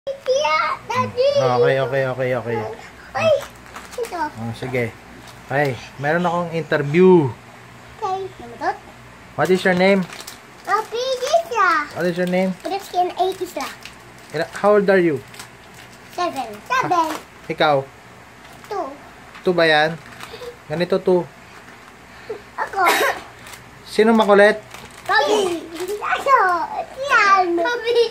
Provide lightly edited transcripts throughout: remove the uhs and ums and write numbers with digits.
Okay. Ay, ito. Oh, sige. Okay, meron akong interview. Okay, namatot. What is your name? Pigis lah. What is your name? Preskin 80s lah. How old are you? 7. Ikaw? 2. 2 ba yan? Ganito 2. Ako. Sino makulit? Pogi. Ako. Yan. Pogi.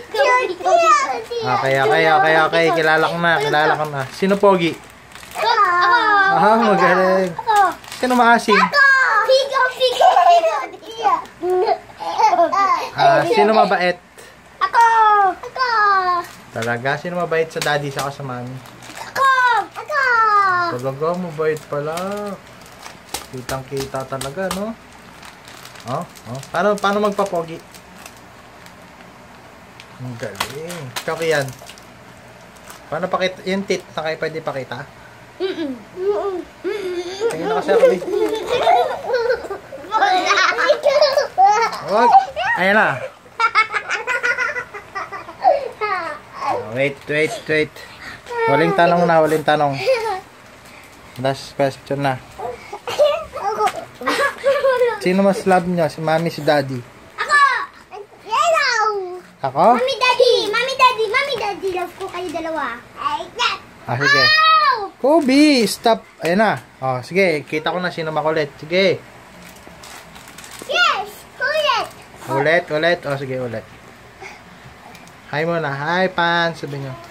Okay. Kilala ko na. Sino pogi? Ako. Ah, magaling. Ako. Sino maasim? Ako. Pigo. Sino mabait? Ako. Ako. Talaga? Sino mabait sa daddy sa sa mami? Ako. Ako. Talaga, mabait pala. Kitang-kita talaga, no? Oh. Paano magpapogi? Ang galing. Ikaw yan. Paano pakita? Yung tit na kayo pwede pakita? Tingin na kasi ako eh. Wag. Ayan na. Wait. Waling tanong. Last question na. Sino mas love nyo? Si mami, si daddy? Ako! Yellow! Ako? Mami, daddy. Love ko kayo dalawa. Sige. Kobe, stop. Ayan na. Oh, sige. Kita ko na sino makulit. Sige. Yes! Ulit! Ulit. Oh, sige, ulit. Hi muna. Hi, Pan. Sabi nyo.